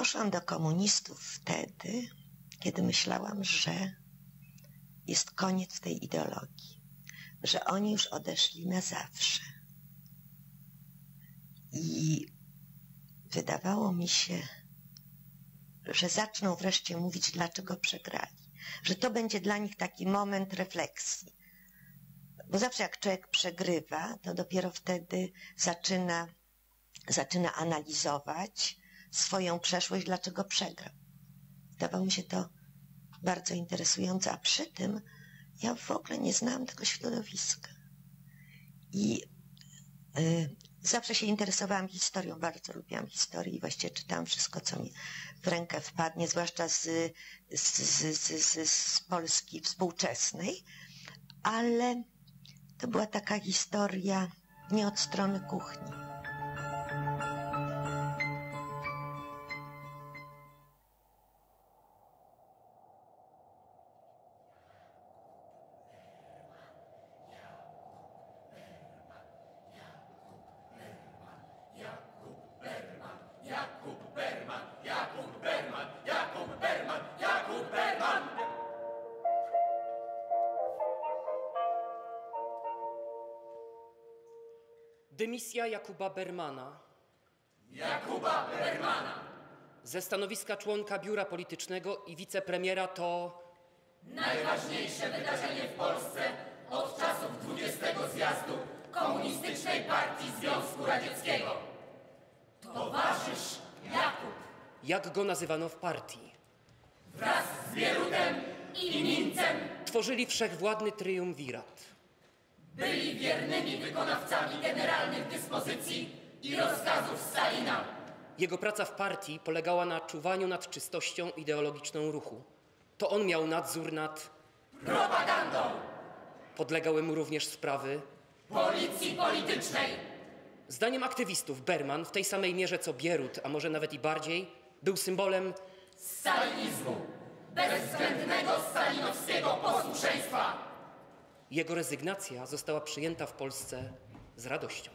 Poszłam do komunistów wtedy, kiedy myślałam, że jest koniec tej ideologii, że oni już odeszli na zawsze. I wydawało mi się, że zaczną wreszcie mówić, dlaczego przegrali. Że to będzie dla nich taki moment refleksji. Bo zawsze jak człowiek przegrywa, to dopiero wtedy zaczyna analizować swoją przeszłość, dlaczego przegrał. Wydawało mi się to bardzo interesujące, a przy tym ja w ogóle nie znałam tego środowiska. I zawsze się interesowałam historią, bardzo lubiłam historię i właściwie czytałam wszystko, co mi w rękę wpadnie, zwłaszcza z Polski współczesnej, ale to była taka historia nie od strony kuchni. Dymisja Jakuba Bermana. Ze stanowiska członka biura politycznego i wicepremiera to najważniejsze wydarzenie w Polsce od czasów 20. zjazdu Komunistycznej Partii Związku Radzieckiego. Towarzysz Jakub. Jak go nazywano w partii. Wraz z Bierutem i Nincem Tworzyli wszechwładny triumvirat. byli wiernymi wykonawcami generalnych dyspozycji i rozkazów Stalina. Jego praca w partii polegała na czuwaniu nad czystością ideologiczną ruchu. To on miał nadzór nad propagandą. Podlegały mu również sprawy Policji politycznej. Zdaniem aktywistów Berman w tej samej mierze co Bierut, a może nawet i bardziej, był symbolem Stalinizmu. Bezwzględnego stalinowskiego posłuszeństwa. Jego rezygnacja została przyjęta w Polsce z radością.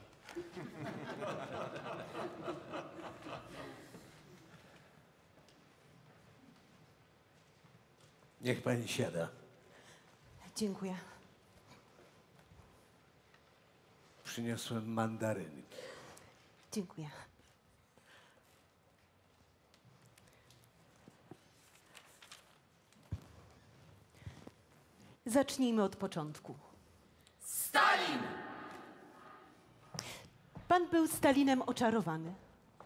Niech pani siada. Dziękuję. Przyniosłem mandarynki. Dziękuję. Zacznijmy od początku. Stalin! Pan był Stalinem oczarowany.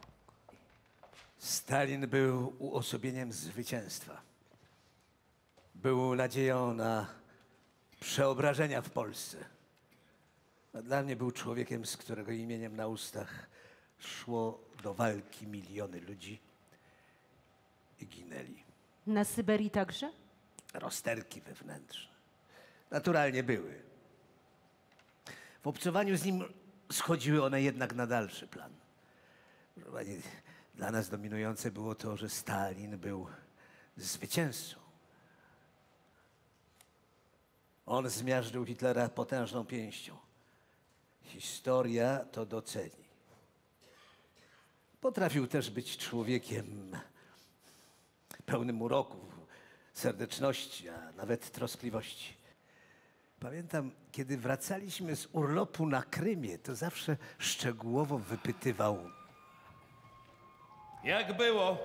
Stalin był uosobieniem zwycięstwa. Był nadzieją na przeobrażenia w Polsce. A dla mnie był człowiekiem, z którego imieniem na ustach szło do walki miliony ludzi i ginęli. Na Syberii także? Rozterki wewnętrzne. Naturalnie były. W obcowaniu z nim schodziły one jednak na dalszy plan. Proszę pani, dla nas dominujące było to, że Stalin był zwycięzcą. On zmiażdżył Hitlera potężną pięścią. Historia to doceni. Potrafił też być człowiekiem pełnym uroku, serdeczności, a nawet troskliwości. Pamiętam, kiedy wracaliśmy z urlopu na Krymie, to zawsze szczegółowo wypytywał: jak było?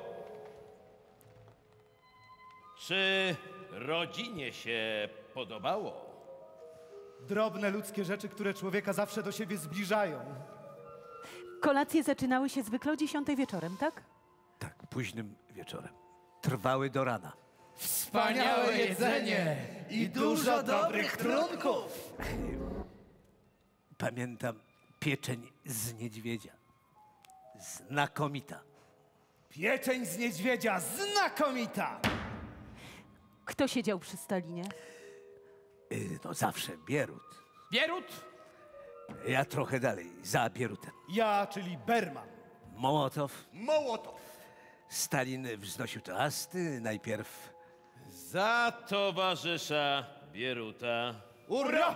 Czy rodzinie się podobało? Drobne ludzkie rzeczy, które człowieka zawsze do siebie zbliżają. Kolacje zaczynały się zwykle o 10 wieczorem, tak? Tak, późnym wieczorem. Trwały do rana. Wspaniałe jedzenie i dużo dobrych trunków. Pamiętam pieczeń z niedźwiedzia. Znakomita. Pieczeń z niedźwiedzia, znakomita! Kto siedział przy Stalinie? No zawsze Bierut. Bierut? Ja trochę dalej, za Bierutem. Ja, czyli Berman. Mołotow. Mołotow. Stalin wznosił toasty. Najpierw Za towarzysza Bieruta. Ura!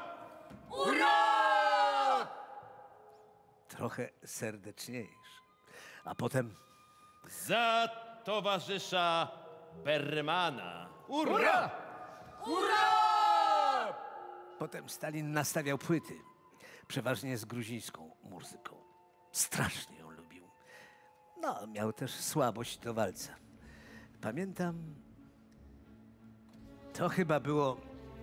Ura! trochę serdeczniejszy. A potem Za towarzysza Bermana. Ura! Potem Stalin nastawiał płyty, przeważnie z gruzińską muzyką. Strasznie ją lubił. No, miał też słabość do walca. Pamiętam, to chyba było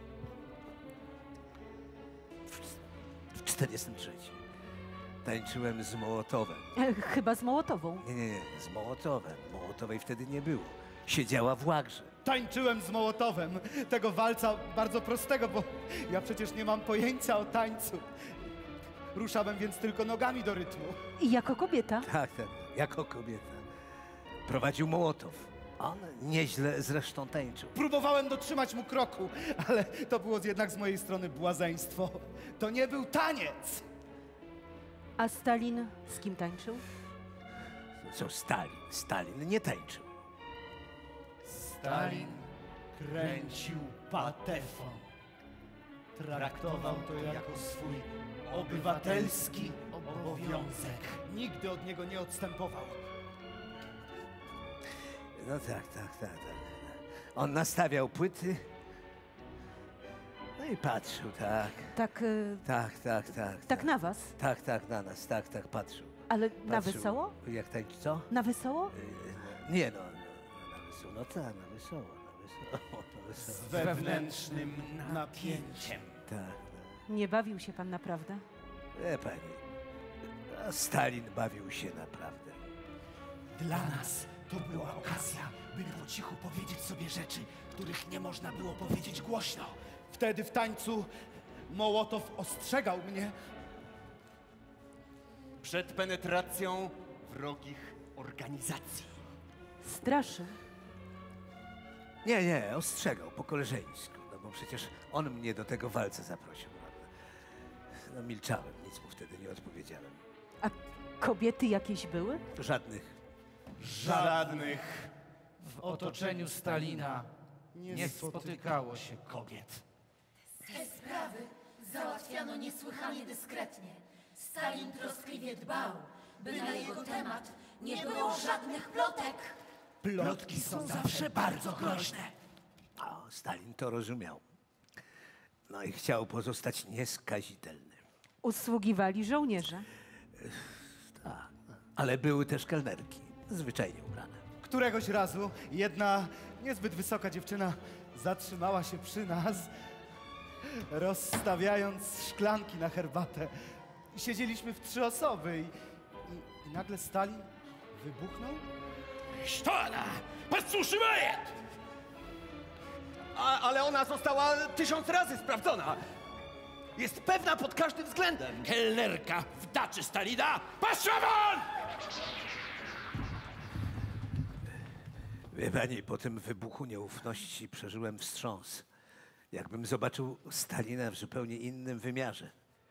w 43. Tańczyłem z Mołotowem. Chyba z Mołotową. Nie, z Mołotowem. Mołotowej wtedy nie było. Siedziała w Łagrze. Tańczyłem z Mołotowem. Tego walca bardzo prostego, bo ja przecież nie mam pojęcia o tańcu. Ruszałem więc tylko nogami do rytmu. I jako kobieta? Tak, jako kobieta. Prowadził Mołotow. On nieźle zresztą tańczył. Próbowałem dotrzymać mu kroku, ale to było jednak z mojej strony błazeństwo. To nie był taniec! A Stalin z kim tańczył? Co Stalin? Stalin nie tańczył. Stalin kręcił patefon. Traktował to jako swój obywatelski obowiązek. Nigdy od niego nie odstępował. No tak. On nastawiał płyty. No i patrzył, tak. Tak na was? Tak, na nas, tak, patrzył. Ale na Patrzył. wesoło? Jak tańczy, co? Na wesoło? Nie, na wesoło. No tak, na wesoło. Z wewnętrznym napięciem. Tak. Nie bawił się pan naprawdę? Pani, a Stalin bawił się naprawdę. Dla nas to była okazja, by po cichu powiedzieć sobie rzeczy, których nie można było powiedzieć głośno. Wtedy w tańcu Mołotow ostrzegał mnie. Przed penetracją wrogich organizacji. Straszył. Nie, ostrzegał po koleżeńsku, no bo przecież on mnie do tego walca zaprosił, prawda? No milczałem, nic mu wtedy nie odpowiedziałem. A kobiety jakieś były? Żadnych. Żadnych. W otoczeniu Stalina nie spotykało się kobiet. Te sprawy załatwiano niesłychanie dyskretnie. Stalin troskliwie dbał, by na jego temat nie było żadnych plotek. Plotki są zawsze bardzo groźne. O, Stalin to rozumiał. No i chciał pozostać nieskazitelny. Usługiwali żołnierze. Tak, ale były też kelnerki, zwyczajnie ubrane. Któregoś razu jedna niezbyt wysoka dziewczyna zatrzymała się przy nas, rozstawiając szklanki na herbatę. Siedzieliśmy w 3 osoby i nagle Stalin wybuchnął. Что она? Подслушивает! Ale ona została 1000 razy sprawdzona. Jest pewna pod każdym względem. Kelnerka w daczy Stalina! Paszła won! Wie pani, po tym wybuchu nieufności przeżyłem wstrząs. Jakbym zobaczył Stalina w zupełnie innym wymiarze.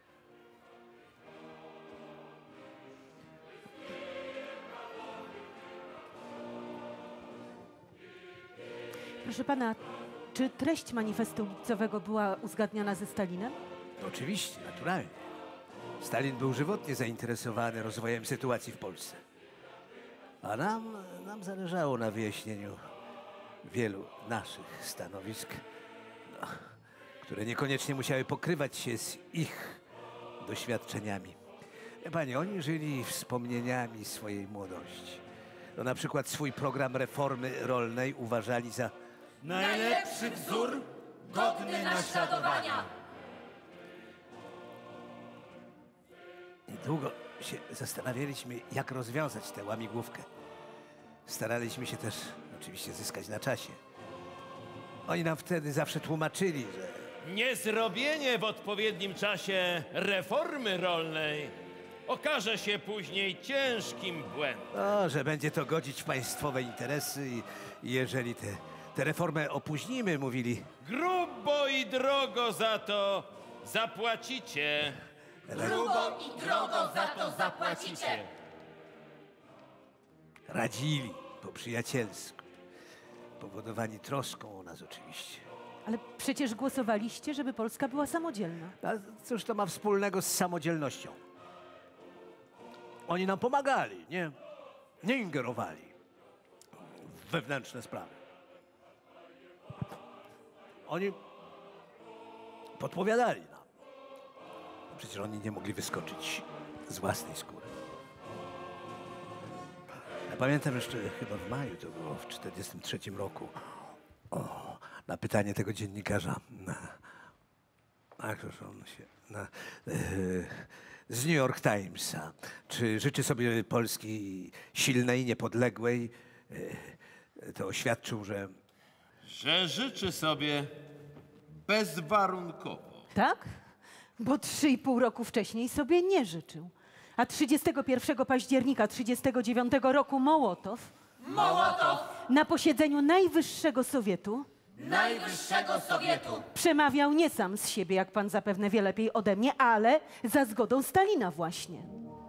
Proszę pana, czy treść manifestu lipcowego była uzgadniana ze Stalinem? Oczywiście, naturalnie. Stalin był żywotnie zainteresowany rozwojem sytuacji w Polsce. A nam zależało na wyjaśnieniu wielu naszych stanowisk, no, które niekoniecznie musiały pokrywać się z ich doświadczeniami. Wie pani, oni żyli wspomnieniami swojej młodości. No, na przykład swój program reformy rolnej uważali za Najlepszy wzór, godny naśladowania. Długo się zastanawialiśmy, jak rozwiązać tę łamigłówkę. Staraliśmy się też oczywiście zyskać na czasie. Oni nam wtedy zawsze tłumaczyli, że Niezrobienie w odpowiednim czasie reformy rolnej okaże się później ciężkim błędem. że będzie to godzić w państwowe interesy i jeżeli tę reformę opóźnimy, mówili, Grubo i drogo za to zapłacicie. Grubo i drogo za to zapłacicie. radzili po przyjacielsku. Powodowani troską o nas oczywiście. Ale przecież głosowaliście, żeby Polska była samodzielna. A cóż to ma wspólnego z samodzielnością? Oni nam pomagali, nie ingerowali. wewnętrzne sprawy. Oni podpowiadali nam. Przecież oni nie mogli wyskoczyć z własnej skóry. Ja pamiętam jeszcze chyba w maju, to było w 1943 roku, na pytanie tego dziennikarza, z New York Timesa, czy życzy sobie Polski silnej, niepodległej, to oświadczył, że życzy sobie bezwarunkowo. Tak? Bo 3,5 roku wcześniej sobie nie życzył. A 31 października 1939 roku Mołotow na posiedzeniu Najwyższego Sowietu przemawiał nie sam z siebie, jak pan zapewne wie lepiej ode mnie, ale za zgodą Stalina właśnie.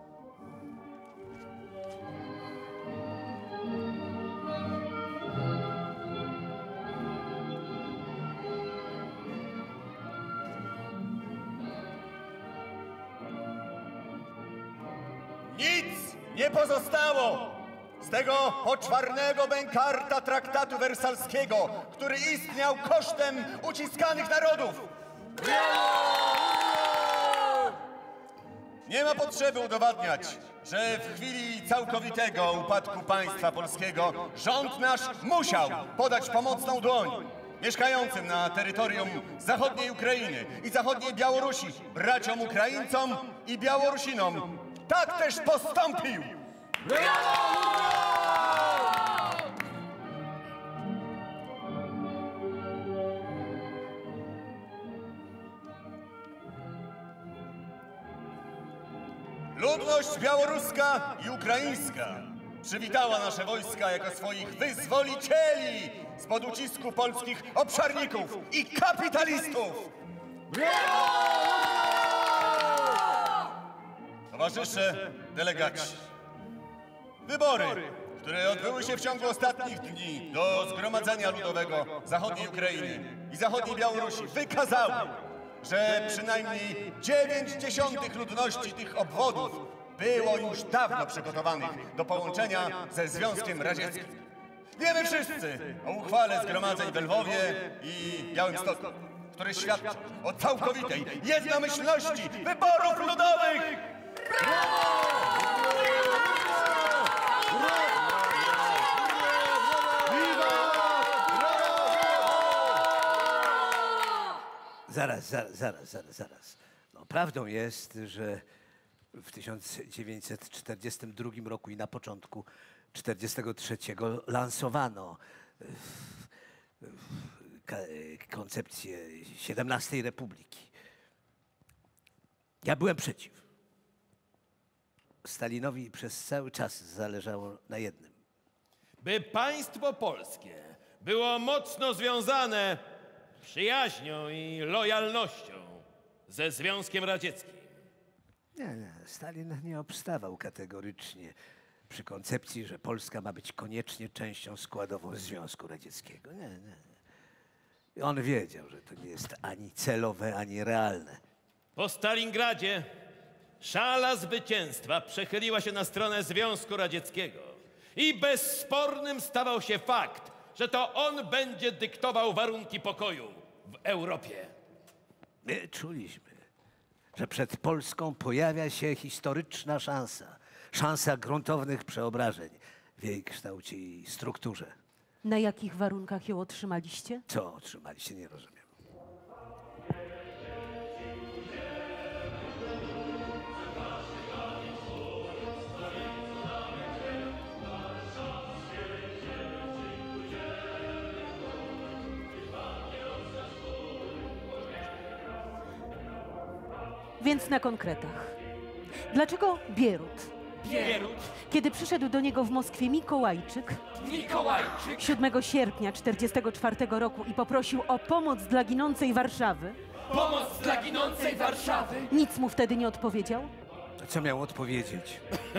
Nic nie pozostało z tego poczwarnego bękarta traktatu wersalskiego, który istniał kosztem uciskanych narodów. Nie ma potrzeby udowadniać, że w chwili całkowitego upadku państwa polskiego rząd nasz musiał podać pomocną dłoń mieszkającym na terytorium zachodniej Ukrainy i zachodniej Białorusi braciom Ukraińcom i Białorusinom. Tak też postąpił! Ludność białoruska i ukraińska przywitała nasze wojska jako swoich wyzwolicieli spod ucisku polskich obszarników i kapitalistów! Towarzysze, delegaci, wybory, które odbyły się w ciągu ostatnich dni do Zgromadzenia Ludowego Zachodniej Ukrainy i Zachodniej Białorusi wykazały, że przynajmniej 9/10 ludności tych obwodów było już dawno przygotowanych do połączenia ze Związkiem Radzieckim. Wiemy wszyscy o uchwale zgromadzeń w Lwowie i Białymstoku, które świadczą o całkowitej jednomyślności wyborów ludowych! Zaraz. No, prawdą jest, że w 1942 roku i na początku 1943 lansowano koncepcję XVII Republiki. Ja byłem przeciw. Stalinowi przez cały czas zależało na jednym. By państwo polskie było mocno związane przyjaźnią i lojalnością ze Związkiem Radzieckim. Nie, Stalin nie obstawał kategorycznie przy koncepcji, że Polska ma być koniecznie częścią składową Związku Radzieckiego. Nie. On wiedział, że to nie jest ani celowe, ani realne. Po Stalingradzie szala zwycięstwa przechyliła się na stronę Związku Radzieckiego i bezspornym stawał się fakt, że to on będzie dyktował warunki pokoju w Europie. My czuliśmy, że przed Polską pojawia się historyczna szansa gruntownych przeobrażeń w jej kształcie i strukturze. Na jakich warunkach ją otrzymaliście? Co otrzymaliście, nie rozumiem. Więc na konkretach. Dlaczego Bierut? Kiedy przyszedł do niego w Moskwie Mikołajczyk 7 sierpnia 1944 roku i poprosił o pomoc dla ginącej Warszawy, nic mu wtedy nie odpowiedział? Co miał odpowiedzieć?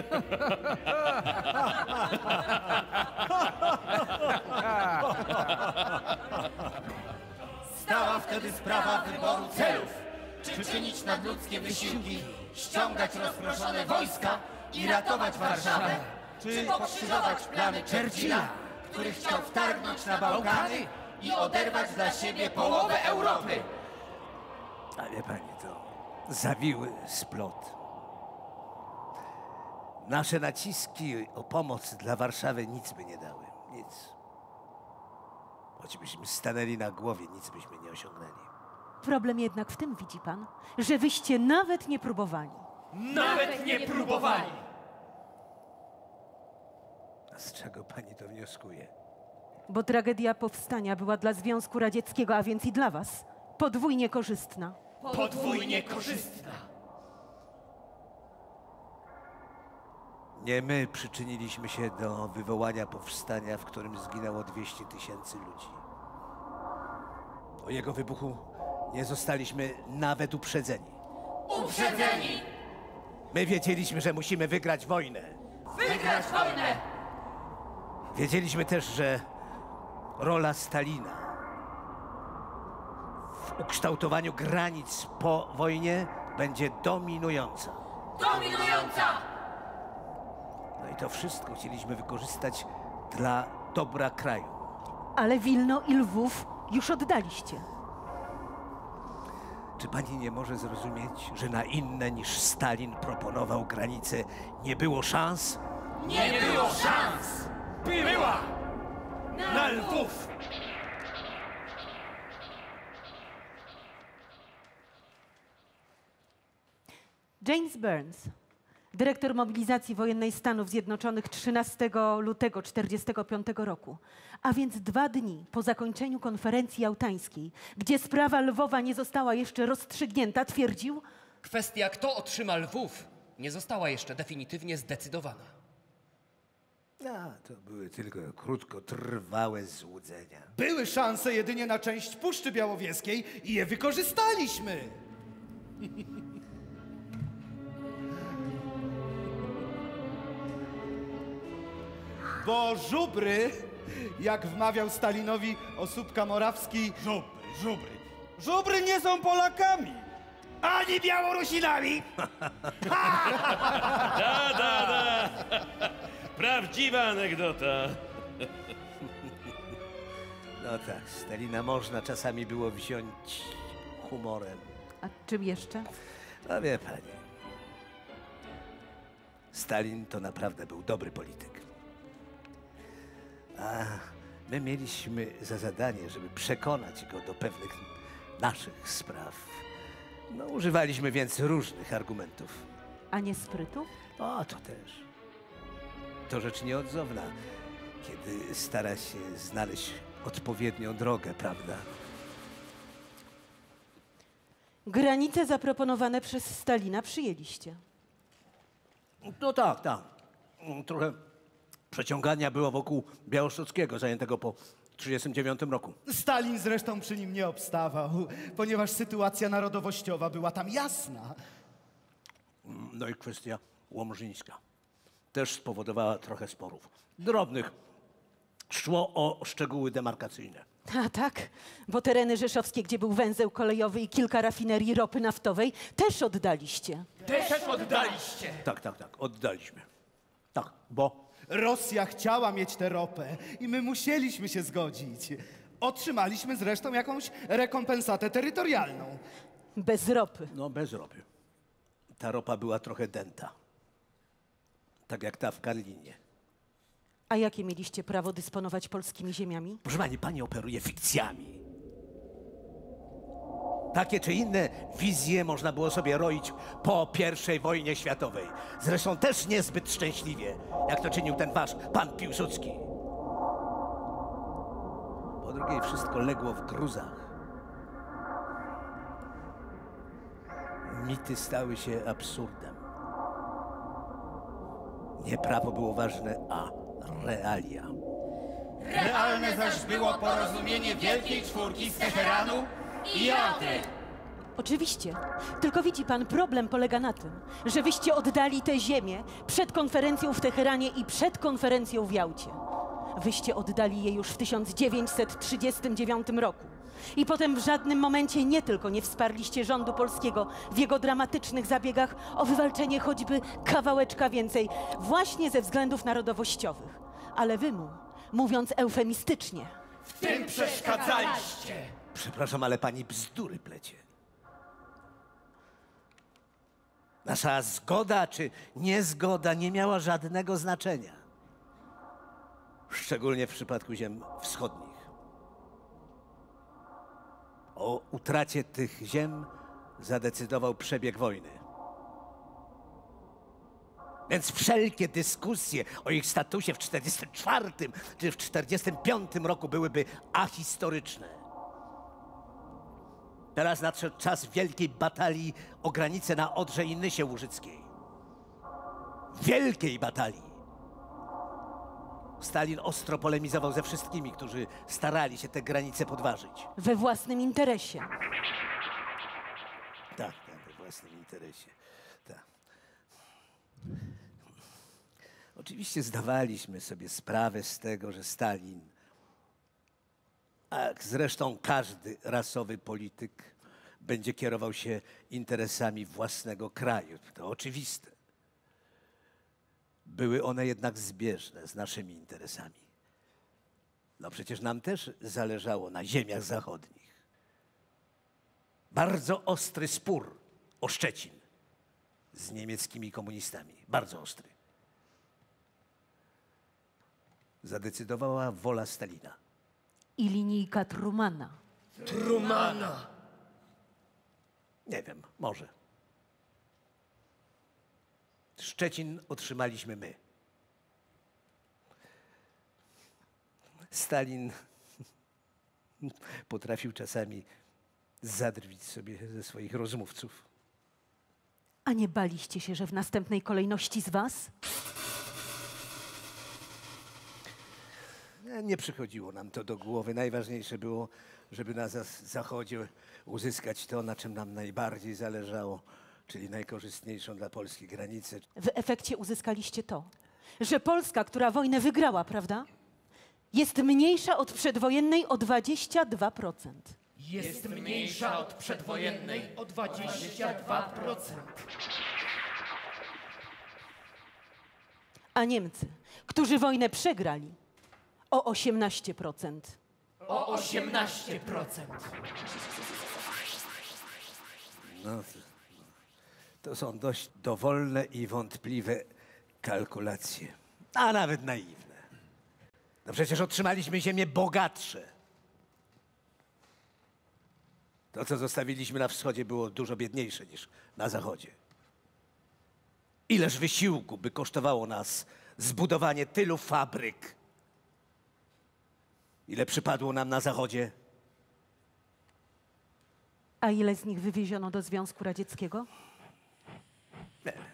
Stała wtedy sprawa wyboru celów. Czy czynić nadludzkie wysiłki, ściągać rozproszone wojska i ratować Warszawę? Czy pokrzyżować plany Churchilla, który chciał wtargnąć na Bałkany i oderwać dla siebie połowę Europy. A wie pani, to zawiły splot. Nasze naciski o pomoc dla Warszawy nic by nie dały. Nic. Choćbyśmy stanęli na głowie, nic byśmy nie osiągnęli. Problem jednak w tym, widzi pan, że wyście nawet nie próbowali. Nawet nie próbowali! A z czego pani to wnioskuje? Bo tragedia powstania była dla Związku Radzieckiego, a więc i dla was, podwójnie korzystna. Podwójnie korzystna! Nie my przyczyniliśmy się do wywołania powstania, w którym zginęło 200 000 ludzi. O jego wybuchu nie zostaliśmy nawet uprzedzeni. Uprzedzeni! My wiedzieliśmy, że musimy wygrać wojnę. Wygrać wojnę! Wiedzieliśmy też, że rola Stalina w ukształtowaniu granic po wojnie będzie dominująca. Dominująca! No i to wszystko chcieliśmy wykorzystać dla dobra kraju. Ale Wilno i Lwów już oddaliście. Czy pani nie może zrozumieć, że na inne niż Stalin proponował granice nie było szans? Nie było szans! Była! Na Lwów! James Burns, dyrektor mobilizacji wojennej Stanów Zjednoczonych 13 lutego 1945 roku, a więc 2 dni po zakończeniu konferencji jałtańskiej, gdzie sprawa Lwowa nie została jeszcze rozstrzygnięta, twierdził: Kwestia, kto otrzyma Lwów, nie została jeszcze definitywnie zdecydowana. To były tylko krótkotrwałe złudzenia. Były szanse jedynie na część Puszczy Białowieskiej i je wykorzystaliśmy. Bo żubry, jak wmawiał Stalinowi Osóbka Morawski, żubry nie są Polakami, ani Białorusinami. Da. Prawdziwa anegdota. No tak, Stalina można czasami było wziąć humorem. A czym jeszcze? No wie pani, Stalin to naprawdę był dobry polityk. A my mieliśmy za zadanie, żeby przekonać go do pewnych naszych spraw. No, używaliśmy więc różnych argumentów. A nie sprytu? O, to też. To rzecz nieodzowna, kiedy stara się znaleźć odpowiednią drogę, prawda? Granice zaproponowane przez Stalina przyjęliście. No tak. Trochę przeciągania było wokół Białostockiego, zajętego po 1939 roku. Stalin zresztą przy nim nie obstawał, ponieważ sytuacja narodowościowa była tam jasna. No i kwestia łomżyńska też spowodowała trochę sporów. Drobnych. Szło o szczegóły demarkacyjne. A tak, bo tereny rzeszowskie, gdzie był węzeł kolejowy i kilka rafinerii ropy naftowej, też oddaliście. Też oddaliście! Tak, oddaliśmy. Tak, bo Rosja chciała mieć tę ropę i my musieliśmy się zgodzić. Otrzymaliśmy zresztą jakąś rekompensatę terytorialną. Bez ropy. no bez ropy. Ta ropa była trochę dęta. Tak jak ta w Karlinie. A jakie mieliście prawo dysponować polskimi ziemiami? Proszę pani, pani operuje fikcjami. Takie czy inne wizje można było sobie roić po I wojnie światowej. Zresztą też niezbyt szczęśliwie, jak to czynił ten wasz pan Piłsudski. Po drugiej wszystko legło w gruzach. Mity stały się absurdem. Nie prawo było ważne, a realia. Realne zaś było porozumienie Wielkiej Czwórki z Teheranu i Jałty. Oczywiście. Tylko widzi pan, problem polega na tym, że wyście oddali tę ziemię przed konferencją w Teheranie i przed konferencją w Jałcie. Wyście oddali je już w 1939 roku. I potem w żadnym momencie nie tylko nie wsparliście rządu polskiego w jego dramatycznych zabiegach o wywalczenie choćby kawałeczka więcej, właśnie ze względów narodowościowych. Ale wy mu mówiąc eufemistycznie. W tym przeszkadzaliście! Przepraszam, ale pani bzdury plecie. Nasza zgoda czy niezgoda nie miała żadnego znaczenia. Szczególnie w przypadku ziem wschodnich. O utracie tych ziem zadecydował przebieg wojny. Więc wszelkie dyskusje o ich statusie w 1944 czy w 1945 roku byłyby ahistoryczne. Teraz nadszedł czas wielkiej batalii o granicę na Odrze i Nysie Łużyckiej. Wielkiej batalii. Stalin ostro polemizował ze wszystkimi, którzy starali się te granice podważyć. We własnym interesie. Tak, we własnym interesie. Tak. Oczywiście zdawaliśmy sobie sprawę z tego, że Stalin, a jak zresztą każdy rasowy polityk, będzie kierował się interesami własnego kraju. To oczywiste. Były one jednak zbieżne z naszymi interesami. No przecież nam też zależało na ziemiach zachodnich. Bardzo ostry spór o Szczecin z niemieckimi komunistami. Bardzo ostry. Zadecydowała wola Stalina. I linijka Trumana. Trumana! Nie wiem, może. Szczecin otrzymaliśmy my. Stalin potrafił czasami zadrwić sobie ze swoich rozmówców. A nie baliście się, że w następnej kolejności z was? Nie przychodziło nam to do głowy. Najważniejsze było, żeby na Zachodzie uzyskać to, na czym nam najbardziej zależało, czyli najkorzystniejszą dla Polski granicę. W efekcie uzyskaliście to, że Polska, która wojnę wygrała, prawda? Jest mniejsza od przedwojennej o 22%. Jest mniejsza od przedwojennej o 22%. A Niemcy, którzy wojnę przegrali, o 18%. O 18%. No, to są dość dowolne i wątpliwe kalkulacje, a nawet naiwne. No przecież otrzymaliśmy ziemię bogatsze. To, co zostawiliśmy na wschodzie, było dużo biedniejsze niż na zachodzie. Ileż wysiłku by kosztowało nas zbudowanie tylu fabryk? Ile przypadło nam na zachodzie? A ile z nich wywieziono do Związku Radzieckiego? Nie wiem.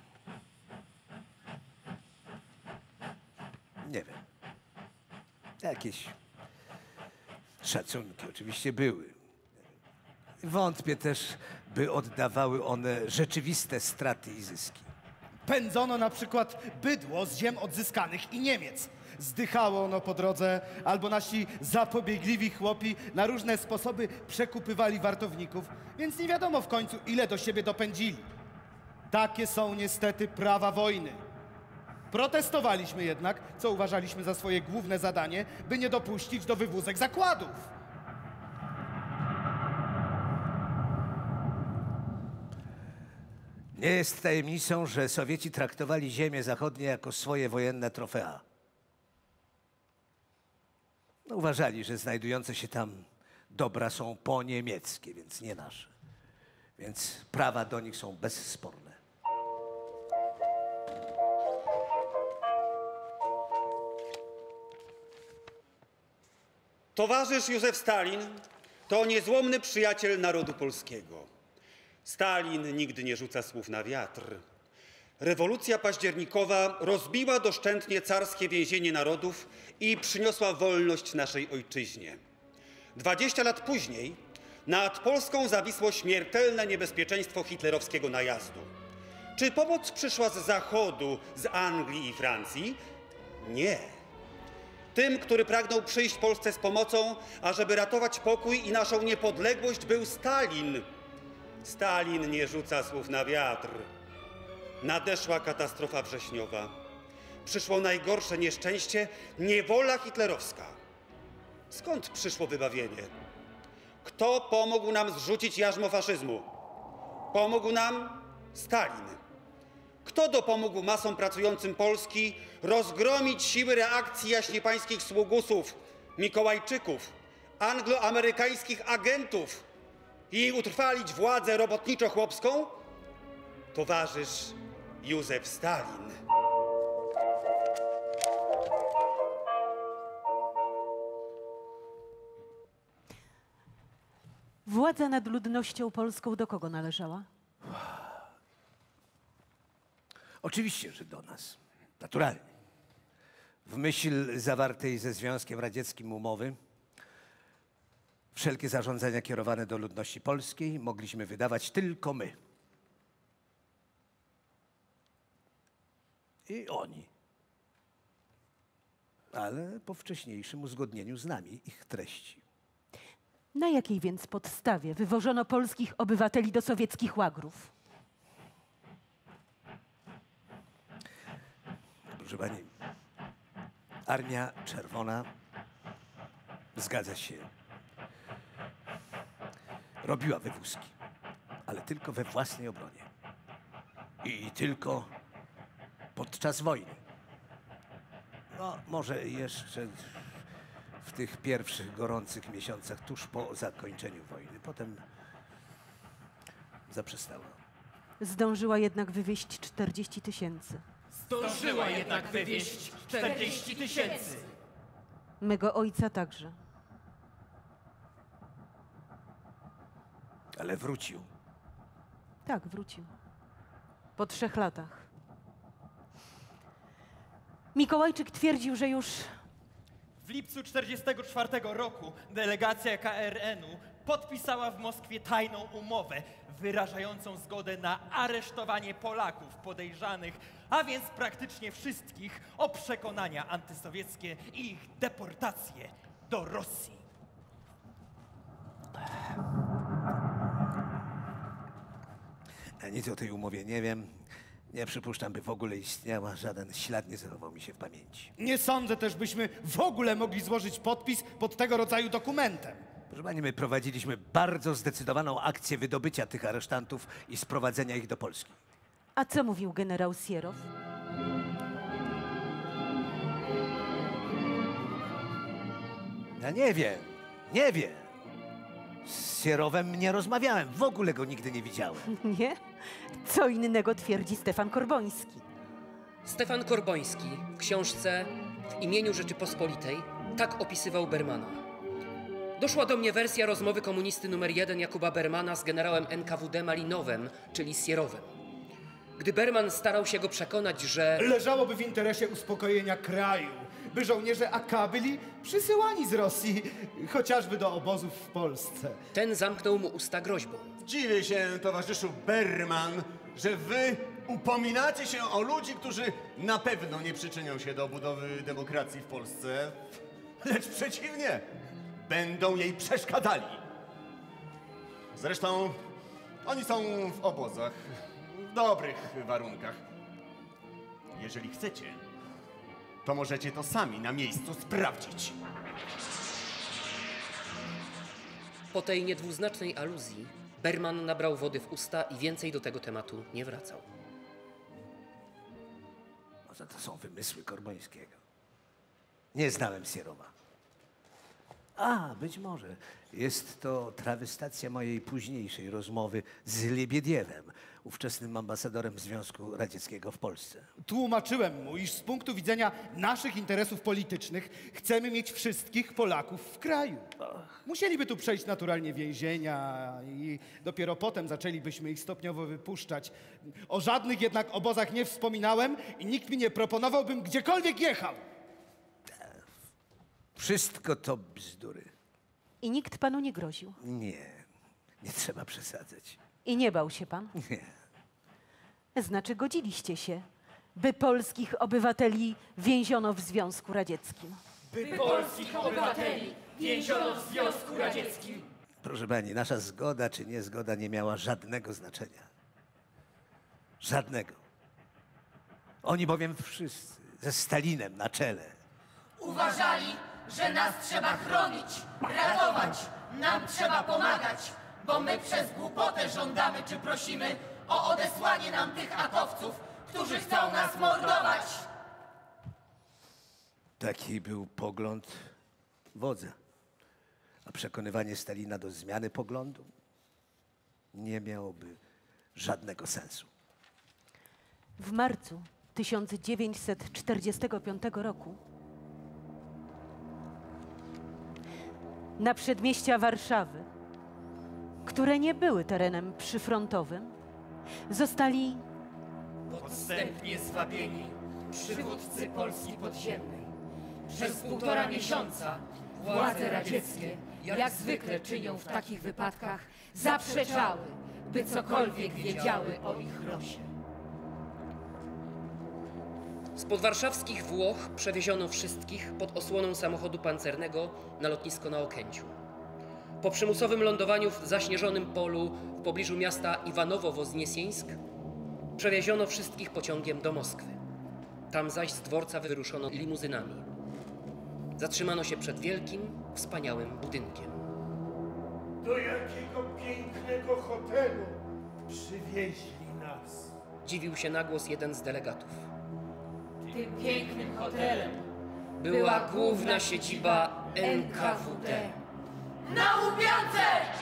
Nie wiem. Jakieś szacunki oczywiście były. Wątpię też, by oddawały one rzeczywiste straty i zyski. Pędzono na przykład bydło z ziem odzyskanych i Niemiec. Zdychało ono po drodze, albo nasi zapobiegliwi chłopi na różne sposoby przekupywali wartowników, więc nie wiadomo w końcu, ile do siebie dopędzili. Takie są niestety prawa wojny. Protestowaliśmy jednak, co uważaliśmy za swoje główne zadanie, by nie dopuścić do wywózek zakładów. Nie jest tajemnicą, że Sowieci traktowali ziemie zachodnie jako swoje wojenne trofea. No, uważali, że znajdujące się tam dobra są poniemieckie, więc nie nasze. Więc prawa do nich są bezsporne. Towarzysz Józef Stalin to niezłomny przyjaciel narodu polskiego. Stalin nigdy nie rzuca słów na wiatr. Rewolucja październikowa rozbiła doszczętnie carskie więzienie narodów i przyniosła wolność naszej ojczyźnie. 20 lat później nad Polską zawisło śmiertelne niebezpieczeństwo hitlerowskiego najazdu. Czy pomoc przyszła z Zachodu, z Anglii i Francji? Nie. Tym, który pragnął przyjść Polsce z pomocą, ażeby ratować pokój i naszą niepodległość, był Stalin. Stalin nie rzuca słów na wiatr. Nadeszła katastrofa wrześniowa. przyszło najgorsze nieszczęście, niewola hitlerowska. Skąd przyszło wybawienie? Kto pomógł nam zrzucić jarzmo faszyzmu? Pomógł nam Stalin. Kto dopomógł masom pracującym Polski rozgromić siły reakcji jaśniepańskich sługusów, Mikołajczyków, angloamerykańskich agentów i utrwalić władzę robotniczo-chłopską? Towarzysz Józef Stalin. Władza nad ludnością polską do kogo należała? Oczywiście, że do nas. Naturalnie. W myśl zawartej ze Związkiem Radzieckim umowy wszelkie zarządzenia kierowane do ludności polskiej mogliśmy wydawać tylko my. I oni. Ale po wcześniejszym uzgodnieniu z nami ich treści. Na jakiej więc podstawie wywożono polskich obywateli do sowieckich łagrów? Proszę pani, Armia Czerwona, zgadza się, robiła wywózki, ale tylko we własnej obronie. I tylko podczas wojny. No, może jeszcze w tych pierwszych gorących miesiącach, tuż po zakończeniu wojny. Potem zaprzestała. Zdążyła jednak wywieźć 40 000. Zdążyła jednak wywieźć 40 000. Mego ojca także. Ale wrócił. Tak, wrócił. Po 3 latach. Mikołajczyk twierdził, że już W lipcu 1944 roku delegacja KRN-u podpisała w Moskwie tajną umowę wyrażającą zgodę na aresztowanie Polaków podejrzanych, a więc praktycznie wszystkich, o przekonania antysowieckie i ich deportację do Rosji. Ja nic o tej umowie nie wiem. Nie przypuszczam, by w ogóle istniała. Żaden ślad nie zachował mi się w pamięci. Nie sądzę też, byśmy w ogóle mogli złożyć podpis pod tego rodzaju dokumentem. Proszę pani, my prowadziliśmy bardzo zdecydowaną akcję wydobycia tych aresztantów i sprowadzenia ich do Polski. A co mówił generał Sierow? Ja nie wiem. Z Sierowem nie rozmawiałem, w ogóle go nigdy nie widziałem. Nie? Co innego twierdzi Stefan Korboński. Stefan Korboński w książce W imieniu Rzeczypospolitej tak opisywał Bermana. Doszła do mnie wersja rozmowy komunisty numer 1 Jakuba Bermana z generałem NKWD Malinowem, czyli Sierowem. Gdy Berman starał się go przekonać, że Leżałoby w interesie uspokojenia kraju, by żołnierze AK byli przysyłani z Rosji, chociażby do obozów w Polsce. ten zamknął mu usta groźbą. Dziwię się, towarzyszu Berman, że wy upominacie się o ludzi, którzy na pewno nie przyczynią się do budowy demokracji w Polsce, lecz przeciwnie, będą jej przeszkadzali. Zresztą oni są w obozach, w dobrych warunkach. Jeżeli chcecie, to możecie to sami na miejscu sprawdzić. Po tej niedwuznacznej aluzji Berman nabrał wody w usta i więcej do tego tematu nie wracał. Może to są wymysły Korbońskiego. Nie znałem Sierowa. A, być może. Jest to trawestacja mojej późniejszej rozmowy z Lebiediewem, ówczesnym ambasadorem Związku Radzieckiego w Polsce. Tłumaczyłem mu, iż z punktu widzenia naszych interesów politycznych chcemy mieć wszystkich Polaków w kraju. Musieliby tu przejść naturalnie więzienia i dopiero potem zaczęlibyśmy ich stopniowo wypuszczać. O żadnych jednak obozach nie wspominałem i nikt mi nie proponował, bym gdziekolwiek jechał. Wszystko to bzdury. I nikt panu nie groził. Nie trzeba przesadzać. I nie bał się pan? Nie. Znaczy godziliście się, by polskich obywateli więziono w Związku Radzieckim. By polskich obywateli więziono w Związku Radzieckim. Proszę pani, nasza zgoda czy niezgoda nie miała żadnego znaczenia. Żadnego. Oni bowiem wszyscy ze Stalinem na czele. Uważali, że nas trzeba chronić, ratować, nam trzeba pomagać, bo my przez głupotę żądamy czy prosimy o odesłanie nam tych atowców, którzy chcą nas mordować. Taki był pogląd wodza. A przekonywanie Stalina do zmiany poglądu nie miałoby żadnego sensu. W marcu 1945 roku na przedmieścia Warszawy, które nie były terenem przyfrontowym, zostali Podstępnie zwabieni przywódcy Polski podziemnej. Przez 1,5 miesiąca władze radzieckie, jak zwykle czynią w takich wypadkach, zaprzeczały, by cokolwiek wiedziały o ich losie. Z podwarszawskich Włoch przewieziono wszystkich pod osłoną samochodu pancernego na lotnisko na Okęciu. Po przymusowym lądowaniu w zaśnieżonym polu w pobliżu miasta Iwanowo-Woźniesieńsk przewieziono wszystkich pociągiem do Moskwy. Tam zaś z dworca wyruszono limuzynami. Zatrzymano się przed wielkim, wspaniałym budynkiem. Do jakiego pięknego hotelu przywieźli nas? Dziwił się na głos jeden z delegatów. Tym pięknym hotelem Była główna siedziba NKWD. Na Łubiance!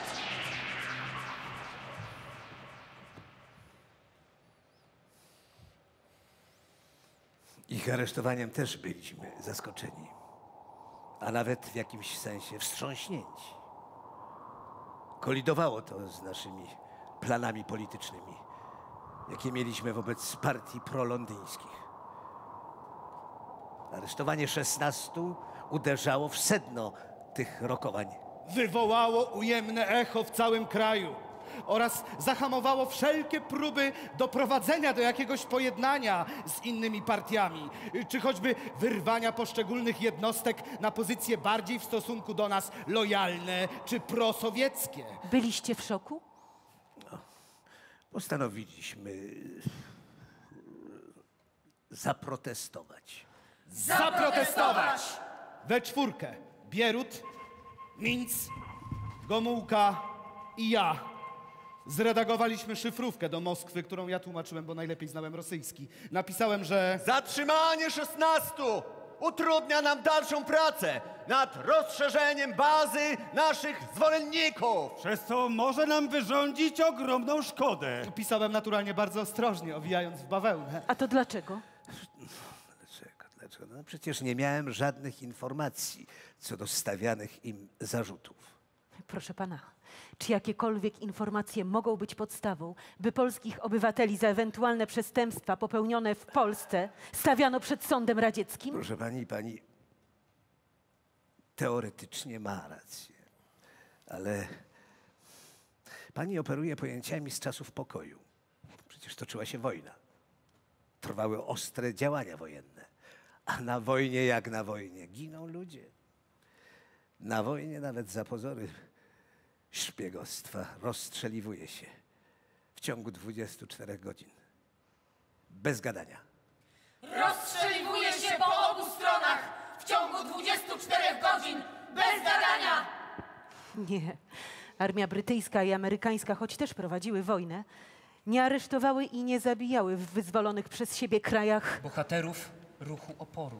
Ich aresztowaniem też byliśmy zaskoczeni, a nawet w jakimś sensie wstrząśnięci. Kolidowało to z naszymi planami politycznymi, jakie mieliśmy wobec partii prolondyńskich. Aresztowanie 16 uderzało w sedno tych rokowań. Wywołało ujemne echo w całym kraju oraz zahamowało wszelkie próby doprowadzenia do jakiegoś pojednania z innymi partiami, czy choćby wyrwania poszczególnych jednostek na pozycje bardziej w stosunku do nas lojalne czy prosowieckie. Byliście w szoku? Postanowiliśmy zaprotestować. Zaprotestować! We czwórkę. Bierut, Minc, Gomułka i ja zredagowaliśmy szyfrówkę do Moskwy, którą ja tłumaczyłem, bo najlepiej znałem rosyjski. Napisałem, że Zatrzymanie 16 utrudnia nam dalszą pracę nad rozszerzeniem bazy naszych zwolenników. Przez co może nam wyrządzić ogromną szkodę. pisałem naturalnie bardzo ostrożnie, owijając w bawełnę. A to dlaczego? Dlaczego? No przecież nie miałem żadnych informacji co do stawianych im zarzutów. Proszę pana, czy jakiekolwiek informacje mogą być podstawą, by polskich obywateli za ewentualne przestępstwa popełnione w Polsce stawiano przed sądem radzieckim? Proszę pani teoretycznie ma rację, ale pani operuje pojęciami z czasów pokoju. Przecież toczyła się wojna. Trwały ostre działania wojenne. A na wojnie jak na wojnie giną ludzie. Na wojnie nawet za pozory szpiegostwa rozstrzeliwuje się w ciągu 24 godzin. Bez gadania. Rozstrzeliwuje się po obu stronach w ciągu 24 godzin bez gadania! Nie. Armia brytyjska i amerykańska, choć też prowadziły wojnę, nie aresztowały i nie zabijały w wyzwolonych przez siebie krajach Bohaterów ruchu oporu.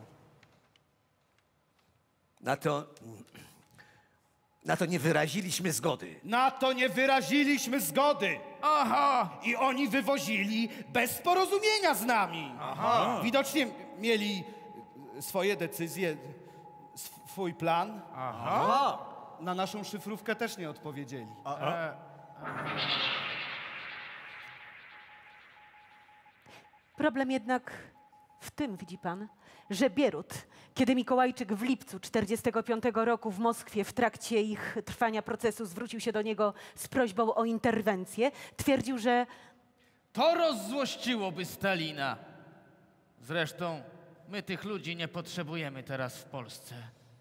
Na to nie wyraziliśmy zgody. Na to nie wyraziliśmy zgody. Aha! I oni wywozili bez porozumienia z nami. Aha! Widocznie mieli swoje decyzje, swój plan. Aha! Na naszą szyfrówkę też nie odpowiedzieli. Problem jednak w tym, widzi pan, że Bierut, kiedy Mikołajczyk w lipcu 1945 roku w Moskwie w trakcie ich trwania procesu zwrócił się do niego z prośbą o interwencję, twierdził, że to rozzłościłoby Stalina. Zresztą my tych ludzi nie potrzebujemy teraz w Polsce.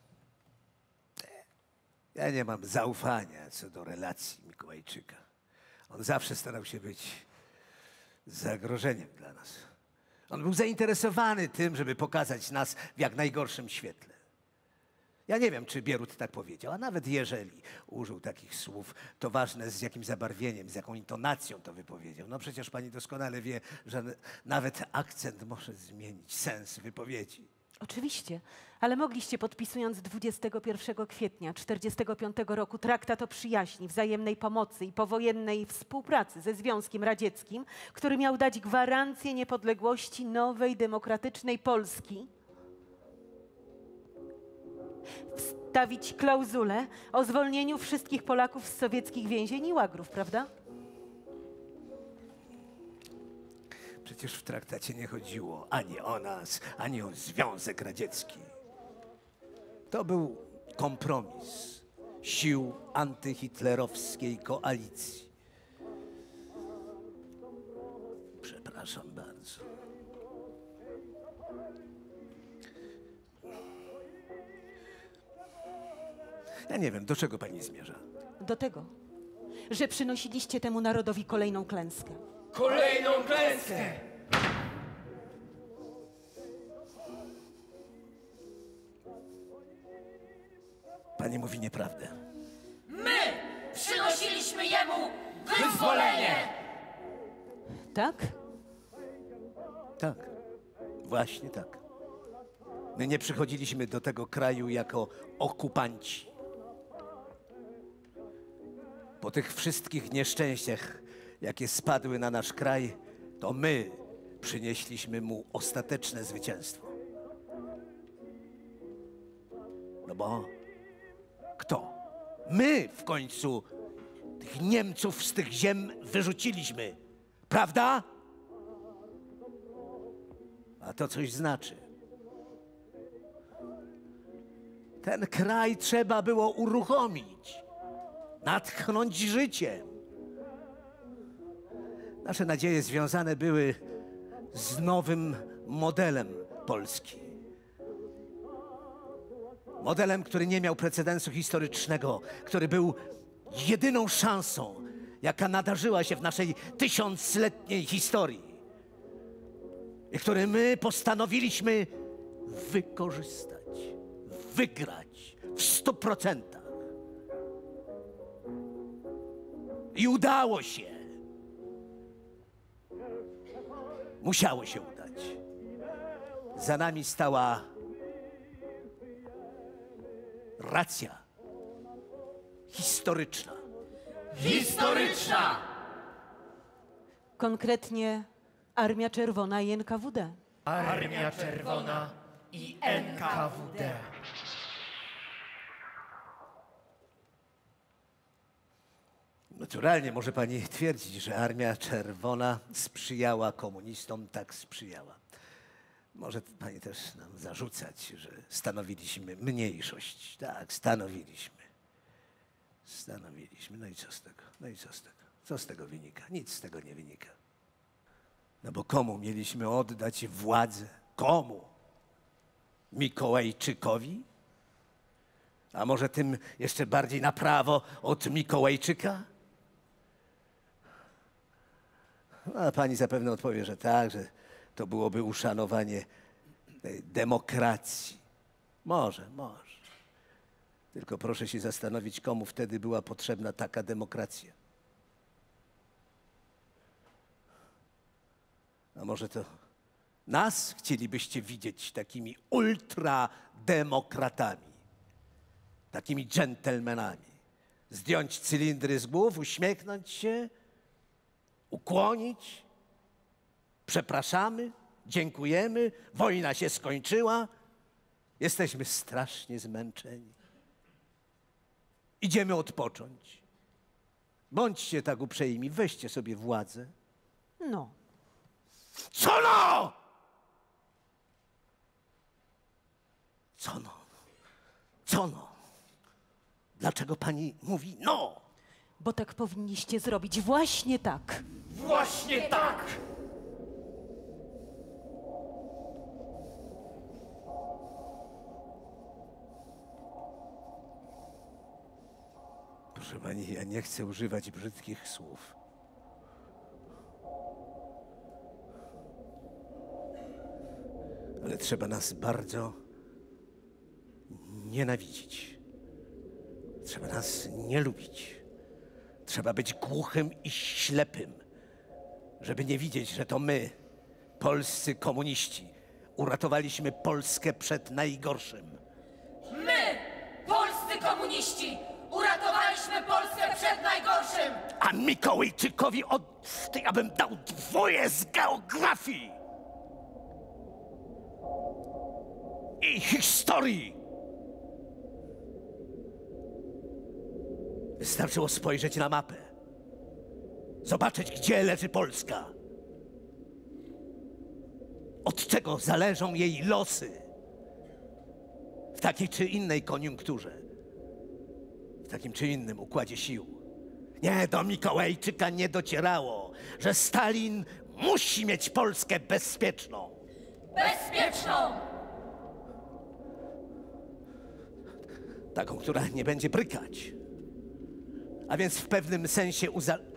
Ja nie mam zaufania co do relacji Mikołajczyka. On zawsze starał się być zagrożeniem dla nas. On był zainteresowany tym, żeby pokazać nas w jak najgorszym świetle. Ja nie wiem, czy Bierut tak powiedział, a nawet jeżeli użył takich słów, to ważne z jakim zabarwieniem, z jaką intonacją to wypowiedział. No przecież pani doskonale wie, że nawet akcent może zmienić sens wypowiedzi. Oczywiście, ale mogliście, podpisując 21 kwietnia 1945 roku traktat o przyjaźni, wzajemnej pomocy i powojennej współpracy ze Związkiem Radzieckim, który miał dać gwarancję niepodległości nowej, demokratycznej Polski, wstawić klauzulę o zwolnieniu wszystkich Polaków z sowieckich więzień i łagrów, prawda? Przecież w traktacie nie chodziło ani o nas, ani o Związek Radziecki. To był kompromis sił antyhitlerowskiej koalicji. Przepraszam bardzo. Ja nie wiem, do czego pani zmierza. Do tego, że przynosiliście temu narodowi kolejną klęskę. Kolejną klęskę! Pani mówi nieprawdę. My przynosiliśmy jemu wyzwolenie! Tak? Tak, właśnie tak. My nie przychodziliśmy do tego kraju jako okupanci. Po tych wszystkich nieszczęściach, jakie spadły na nasz kraj, to my przynieśliśmy mu ostateczne zwycięstwo. No bo kto? My w końcu tych Niemców z tych ziem wyrzuciliśmy, prawda? A to coś znaczy. Ten kraj trzeba było uruchomić, natchnąć życiem. Nasze nadzieje związane były z nowym modelem Polski. Modelem, który nie miał precedensu historycznego, który był jedyną szansą, jaka nadarzyła się w naszej tysiącletniej historii i który my postanowiliśmy wykorzystać, wygrać w 100%. I udało się. Musiało się udać. Za nami stała racja historyczna. Historyczna! Konkretnie Armia Czerwona i NKWD. Armia Czerwona i NKWD. Naturalnie może pani twierdzić, że Armia Czerwona sprzyjała komunistom, tak sprzyjała. Może pani też nam zarzucać, że stanowiliśmy mniejszość. Tak, stanowiliśmy. Stanowiliśmy. No i co z tego? No i co z tego? Co z tego wynika? Nic z tego nie wynika. No bo komu mieliśmy oddać władzę? Komu? Mikołajczykowi? A może tym jeszcze bardziej na prawo od Mikołajczyka? A pani zapewne odpowie, że tak, że to byłoby uszanowanie tej demokracji. Może. Tylko proszę się zastanowić, komu wtedy była potrzebna taka demokracja. A może to nas chcielibyście widzieć takimi ultrademokratami, takimi dżentelmenami. Zdjąć cylindry z głów, uśmiechnąć się, ukłonić. Przepraszamy, dziękujemy, wojna się skończyła. Jesteśmy strasznie zmęczeni. Idziemy odpocząć. Bądźcie tak uprzejmi, weźcie sobie władzę. No. Co no? Co no? Co no? Dlaczego pani mówi no? Bo tak powinniście zrobić. Właśnie tak. Właśnie tak! Proszę pani, ja nie chcę używać brzydkich słów. Ale trzeba nas bardzo nienawidzić. Trzeba nas nie lubić. Trzeba być głuchym i ślepym, żeby nie widzieć, że to my, polscy komuniści, uratowaliśmy Polskę przed najgorszym. My, polscy komuniści, uratowaliśmy Polskę przed najgorszym! A Mikołajczykowi ja bym dał 2 z geografii i historii. Wystarczyło spojrzeć na mapę, zobaczyć, gdzie leży Polska, od czego zależą jej losy w takiej czy innej koniunkturze, w takim czy innym układzie sił. Nie, do Mikołajczyka nie docierało, że Stalin musi mieć Polskę bezpieczną. Bezpieczną! Taką, która nie będzie brykać. A więc w pewnym sensie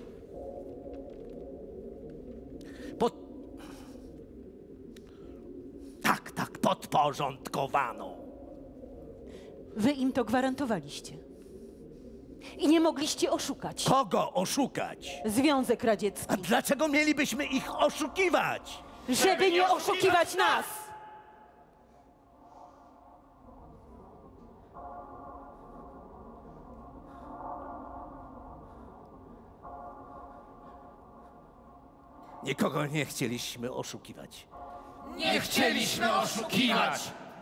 Tak, podporządkowaną. Wy im to gwarantowaliście. I nie mogliście oszukać. Kogo oszukać? Związek Radziecki. A dlaczego mielibyśmy ich oszukiwać? Żeby nie oszukiwać nas! Nikogo nie chcieliśmy oszukiwać. Nie chcieliśmy oszukiwać!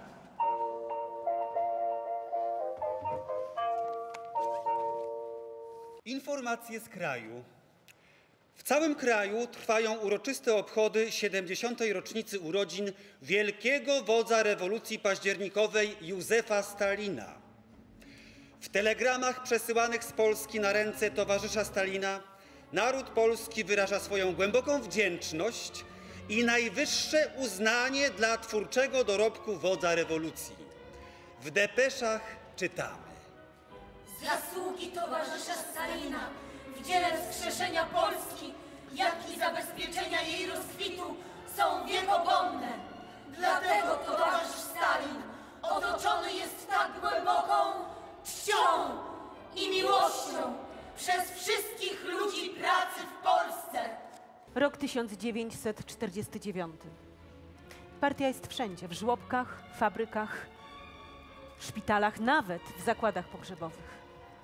Informacje z kraju. W całym kraju trwają uroczyste obchody 70. rocznicy urodzin wielkiego wodza rewolucji październikowej Józefa Stalina. W telegramach przesyłanych z Polski na ręce towarzysza Stalina naród polski wyraża swoją głęboką wdzięczność i najwyższe uznanie dla twórczego dorobku wodza rewolucji. W depeszach czytamy. Zasługi towarzysza Stalina w dziele wskrzeszenia Polski, jak i zabezpieczenia jej rozkwitu są wiekopomne. Dlatego towarzysz Stalin otoczony jest tak głęboką czcią i miłością przez wszystkich ludzi pracy w Polsce. Rok 1949. Partia jest wszędzie, w żłobkach, fabrykach, szpitalach, nawet w zakładach pogrzebowych.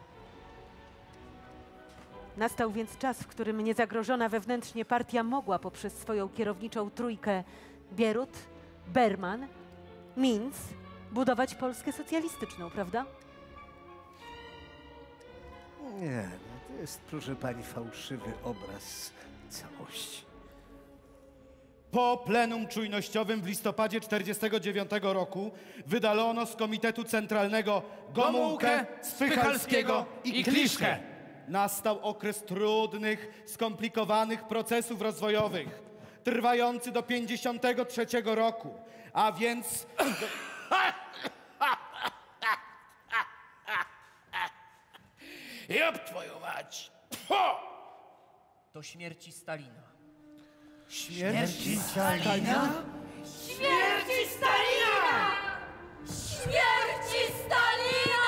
Nastał więc czas, w którym niezagrożona wewnętrznie partia mogła poprzez swoją kierowniczą trójkę Bierut, Berman, Minc budować Polskę socjalistyczną, prawda? Nie, to jest, proszę pani, fałszywy obraz całości. Po plenum czujnościowym w listopadzie 1949 roku wydalono z Komitetu Centralnego Gomułkę, Spychalskiego i Kliszkę. Nastał okres trudnych, skomplikowanych procesów rozwojowych, trwający do 1953 roku, a więc... Jop twoją mać! Do śmierci Stalina. Śmierci Stalina? Śmierci Stalina! Śmierci Stalina!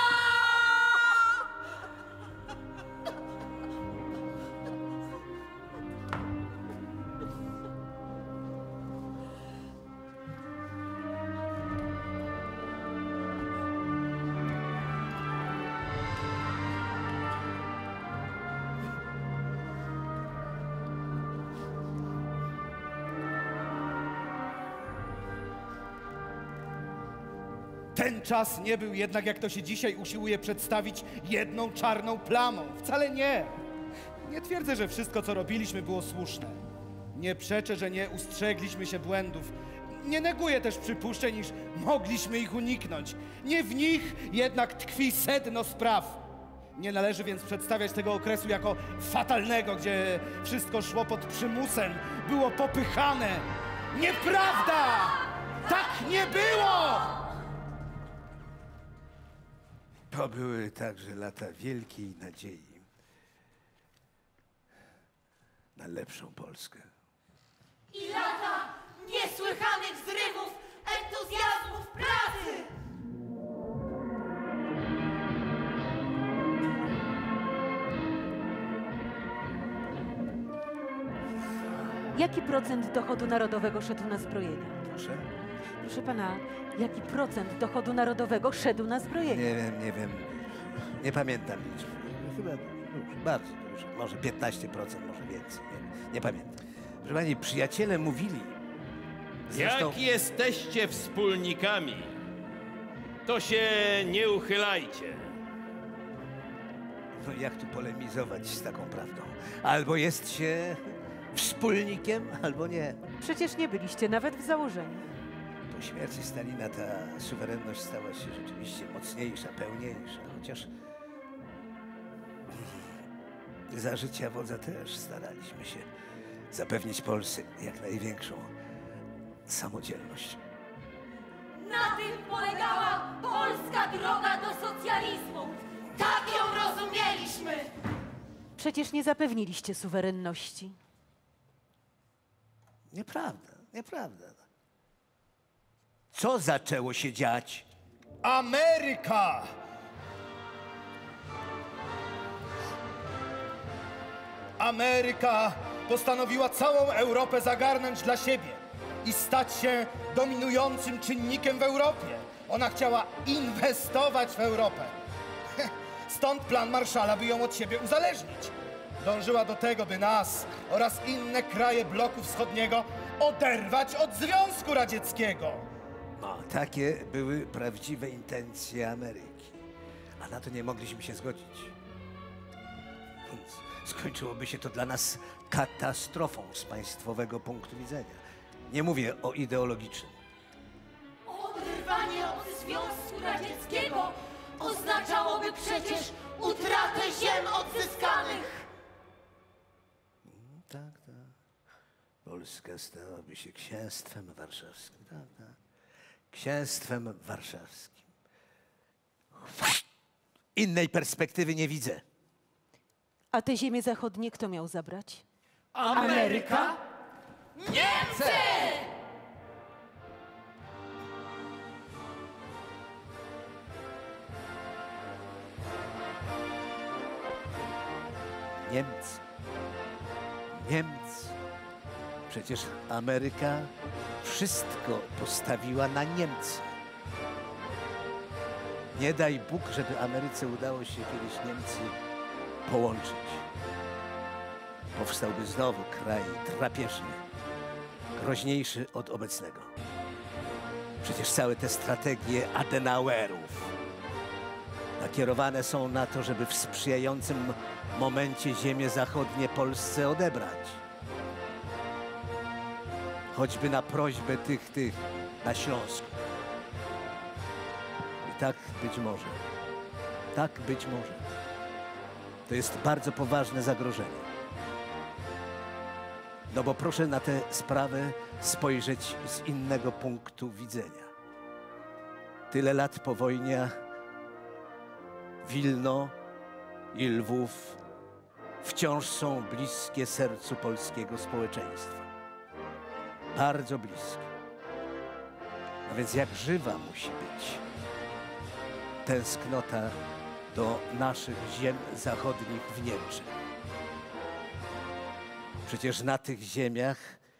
Ten czas nie był jednak, jak to się dzisiaj usiłuje przedstawić, jedną czarną plamą. Wcale nie. Nie twierdzę, że wszystko, co robiliśmy, było słuszne. Nie przeczę, że nie ustrzegliśmy się błędów. Nie neguję też przypuszczeń, iż mogliśmy ich uniknąć. Nie w nich jednak tkwi sedno spraw. Nie należy więc przedstawiać tego okresu jako fatalnego, gdzie wszystko szło pod przymusem, było popychane. Nieprawda! Tak nie było! To były także lata wielkiej nadziei na lepszą Polskę. I lata niesłychanych zrywów jaki procent dochodu narodowego szedł na zbrojenia? Proszę? Proszę pana, jaki procent dochodu narodowego szedł na zbrojenia? Nie wiem. Nie pamiętam liczby. Chyba dużo, bardzo dużo. Może 15%, może więcej. Nie pamiętam. Proszę pani, przyjaciele mówili. Zresztą... Jak jesteście wspólnikami, to się nie uchylajcie. No jak tu polemizować z taką prawdą? Albo jest się wspólnikiem, albo nie. Przecież nie byliście nawet w założeniu. Po śmierci Stalina ta suwerenność stała się rzeczywiście mocniejsza, pełniejsza. Chociaż za życia wodza też staraliśmy się zapewnić Polsce jak największą samodzielność. Na tym polegała polska droga do socjalizmu. Tak ją rozumieliśmy. Przecież nie zapewniliście suwerenności. Nieprawda. Co zaczęło się dziać? Ameryka! Ameryka postanowiła całą Europę zagarnąć dla siebie i stać się dominującym czynnikiem w Europie. Ona chciała inwestować w Europę. Stąd plan Marszala, by ją od siebie uzależnić. Dążyła do tego, by nas oraz inne kraje bloku wschodniego oderwać od Związku Radzieckiego. No, takie były prawdziwe intencje Ameryki. A na to nie mogliśmy się zgodzić. Więc skończyłoby się to dla nas katastrofą z państwowego punktu widzenia. Nie mówię o ideologicznym. Oderwanie od Związku Radzieckiego oznaczałoby przecież utratę ziem odzyskanych. Tak. Polska stałaby się księstwem warszawskim. Tak. Księstwem warszawskim. Innej perspektywy nie widzę. A te ziemie zachodnie kto miał zabrać? Ameryka? Niemcy! Niemcy. Przecież Ameryka wszystko postawiła na Niemcy. Nie daj Bóg, żeby Ameryce udało się kiedyś Niemcy połączyć. Powstałby znowu kraj drapieżny, groźniejszy od obecnego. Przecież całe te strategie Adenauerów nakierowane są na to, żeby w sprzyjającym momencie ziemie zachodnie Polsce odebrać. Choćby na prośbę tych na Śląsku. I tak być może. To jest bardzo poważne zagrożenie. No bo proszę na tę sprawę spojrzeć z innego punktu widzenia. Tyle lat po wojnie Wilno i Lwów wciąż są bliskie sercu polskiego społeczeństwa. Bardzo bliskie. A więc jak żywa musi być tęsknota do naszych ziem zachodnich w Niemczech. Przecież na tych ziemiach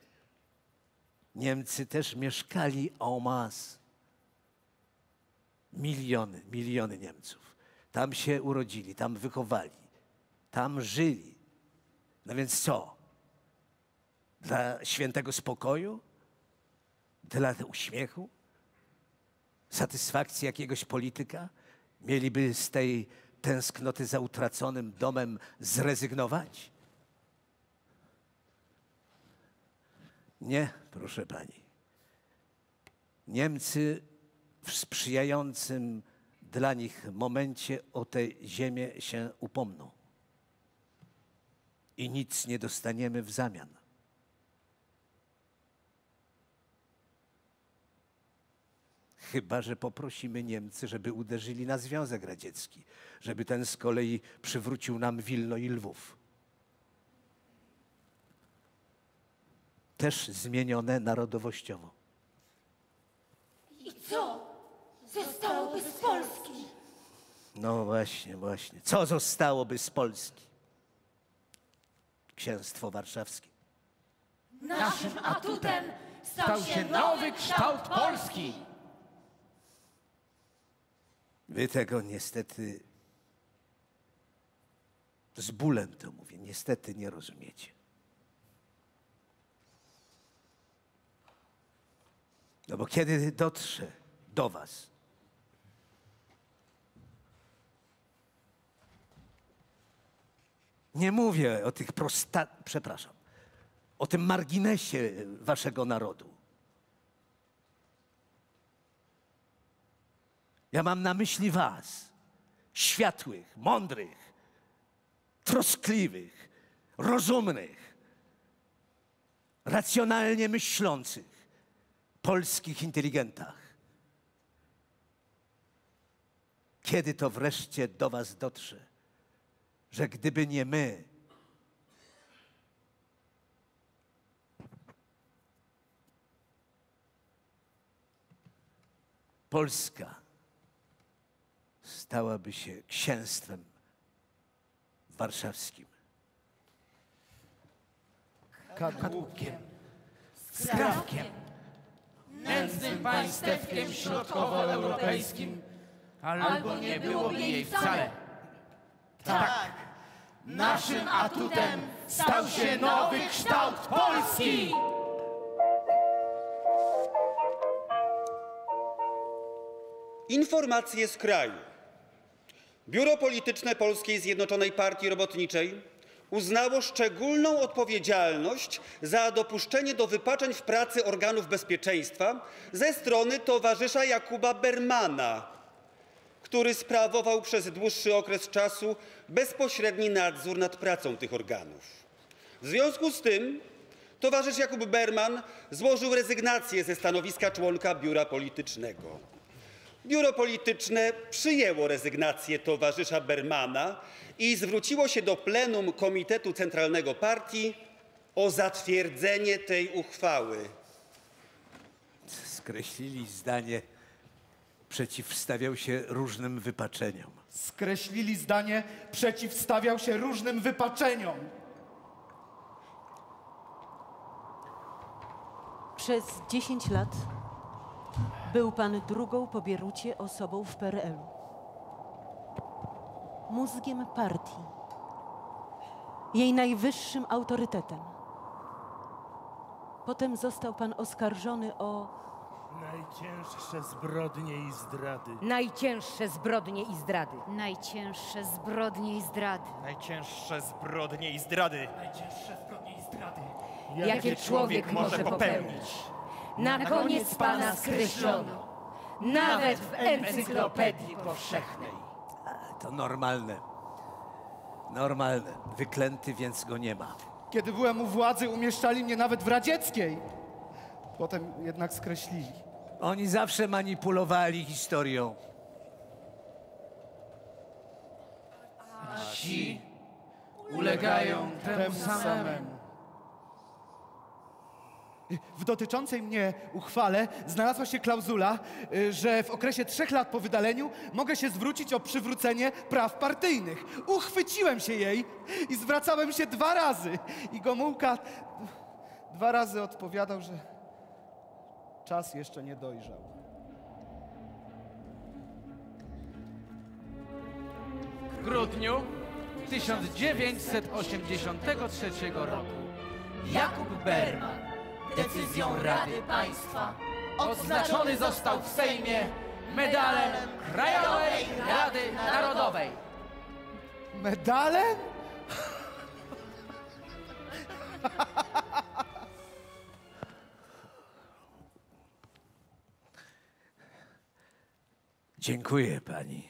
Niemcy też mieszkali en masse. Miliony Niemców. Tam się urodzili, tam wychowali, tam żyli. No więc co? Dla świętego spokoju? Dla uśmiechu? Satysfakcji jakiegoś polityka? Mieliby z tej tęsknoty za utraconym domem zrezygnować? Nie, proszę pani. Niemcy w sprzyjającym dla nich momencie o tę ziemię się upomną. I nic nie dostaniemy w zamian. Chyba że poprosimy Niemcy, żeby uderzyli na Związek Radziecki, żeby ten z kolei przywrócił nam Wilno i Lwów. Też zmienione narodowościowo. I co zostałoby z Polski? No właśnie. Co zostałoby z Polski? Księstwo Warszawskie. Naszym atutem stał się nowy kształt Polski. Wy tego niestety, z bólem to mówię, niestety nie rozumiecie. No bo kiedy dotrze do was, nie mówię o tych przepraszam, o tym marginesie waszego narodu. Ja mam na myśli was, światłych, mądrych, troskliwych, rozumnych, racjonalnie myślących, polskich inteligentach. Kiedy to wreszcie do was dotrze, że gdyby nie my, Polska stałaby się księstwem warszawskim. Kadłubkiem, skrawkiem, nędznym państewkiem środkowoeuropejskim, albo nie byłoby jej wcale. Tak, naszym atutem stał się nowy kształt Polski! Informacje z kraju. Biuro Polityczne Polskiej Zjednoczonej Partii Robotniczej uznało szczególną odpowiedzialność za dopuszczenie do wypaczeń w pracy organów bezpieczeństwa ze strony towarzysza Jakuba Bermana, który sprawował przez dłuższy okres czasu bezpośredni nadzór nad pracą tych organów. W związku z tym towarzysz Jakub Berman złożył rezygnację ze stanowiska członka Biura Politycznego. Biuro Polityczne przyjęło rezygnację towarzysza Bermana i zwróciło się do plenum Komitetu Centralnego Partii o zatwierdzenie tej uchwały. Skreślili zdanie, przeciwstawiał się różnym wypaczeniom. Skreślili zdanie, przeciwstawiał się różnym wypaczeniom. Przez 10 lat był pan drugą po Bierucie osobą w PRL-u. Mózgiem partii. Jej najwyższym autorytetem. Potem został pan oskarżony o... Najcięższe zbrodnie i zdrady. Najcięższe zbrodnie i zdrady. Najcięższe zbrodnie i zdrady. Najcięższe zbrodnie i zdrady. Najcięższe zbrodnie i zdrady. Jakie człowiek może popełnić. Na koniec pana skreślono. Nawet w encyklopedii powszechnej. To normalne. Normalne. Wyklęty, więc go nie ma. Kiedy byłem u władzy, umieszczali mnie nawet w radzieckiej. Potem jednak skreślili. Oni zawsze manipulowali historią. A ci ulegają temu samemu. W dotyczącej mnie uchwale znalazła się klauzula, że w okresie 3 lat po wydaleniu mogę się zwrócić o przywrócenie praw partyjnych. Uchwyciłem się jej i zwracałem się 2 razy. I Gomułka 2 razy odpowiadał, że czas jeszcze nie dojrzał. W grudniu 1983 roku Jakub Berman decyzją Rady Państwa odznaczony został w Sejmie medalem Krajowej Rady Narodowej. Medalem? Dziękuję pani.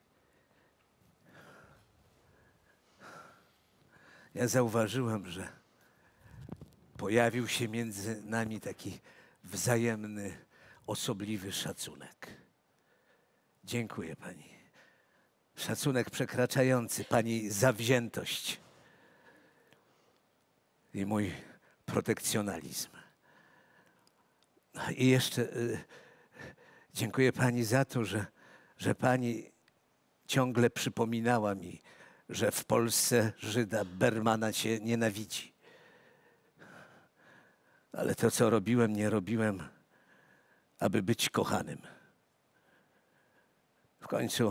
Ja zauważyłem, że pojawił się między nami taki wzajemny, osobliwy szacunek. Dziękuję pani. Szacunek przekraczający pani zawziętość i mój protekcjonalizm. I jeszcze dziękuję pani za to, że pani ciągle przypominała mi, że w Polsce Żyda Bermana się nienawidzi. Ale to, co robiłem, nie robiłem, aby być kochanym. W końcu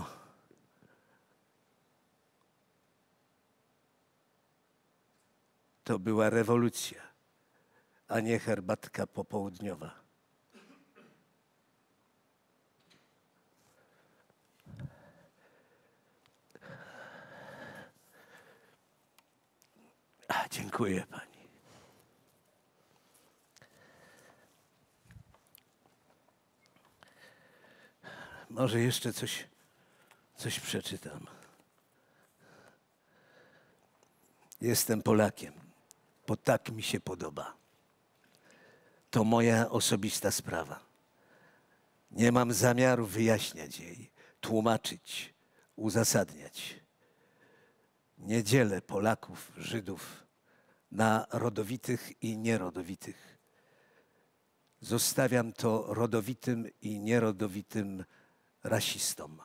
to była rewolucja, a nie herbatka popołudniowa. Dziękuję pani. Może jeszcze coś przeczytam. Jestem Polakiem, bo tak mi się podoba. To moja osobista sprawa. Nie mam zamiaru wyjaśniać jej, tłumaczyć, uzasadniać. Nie dzielę Polaków, Żydów na rodowitych i nierodowitych. Zostawiam to rodowitym i nierodowitym rasistom.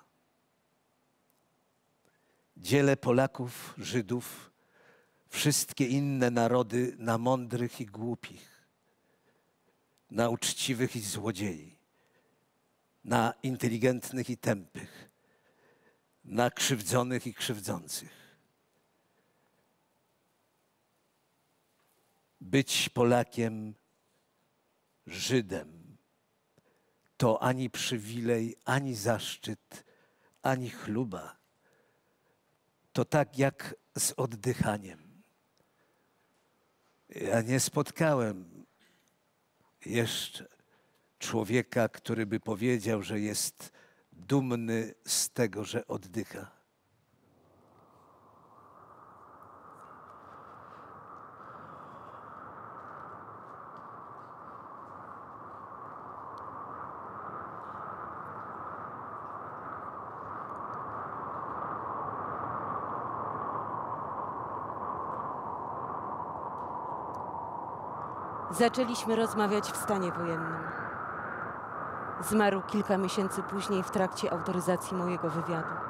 Dzielę Polaków, Żydów, wszystkie inne narody na mądrych i głupich, na uczciwych i złodziei, na inteligentnych i tępych, na krzywdzonych i krzywdzących. Być Polakiem, Żydem to ani przywilej, ani zaszczyt, ani chluba. To tak jak z oddychaniem. Ja nie spotkałem jeszcze człowieka, który by powiedział, że jest dumny z tego, że oddycha. Zaczęliśmy rozmawiać w stanie wojennym. Zmarł kilka miesięcy później w trakcie autoryzacji mojego wywiadu.